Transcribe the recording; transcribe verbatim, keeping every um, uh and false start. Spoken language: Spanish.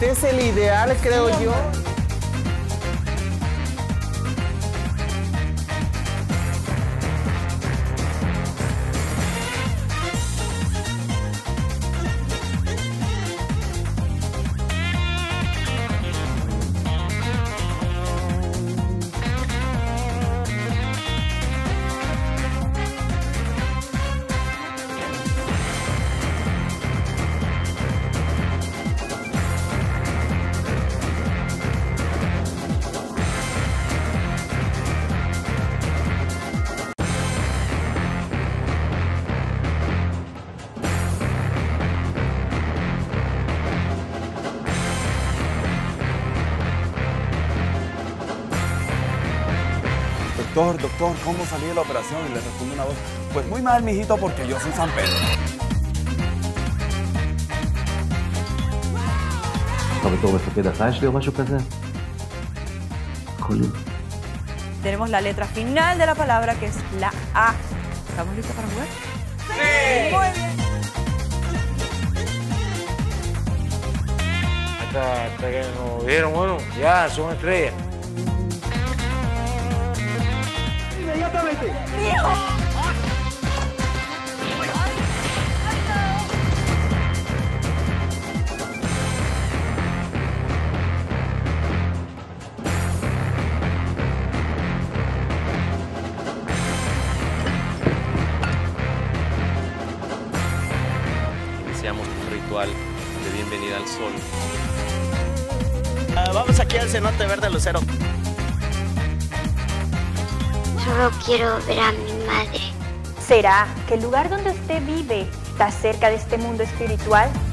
Este es el ideal, creo yo. Doctor, doctor, ¿cómo salí de la operación? Y le responde una voz, pues muy mal, mijito, porque yo soy San Pedro. Tenemos la letra final de la palabra, que es la A. ¿Estamos listos para jugar? ¡Sí! Muy bien. Hasta, hasta que nos dijeron, bueno, ya son estrellas. Inmediatamente. ¡Hijo! Iniciamos un ritual de bienvenida al sol. Uh, vamos aquí al cenote verde lucero. Solo quiero ver a mi madre. ¿Será que el lugar donde usted vive está cerca de este mundo espiritual?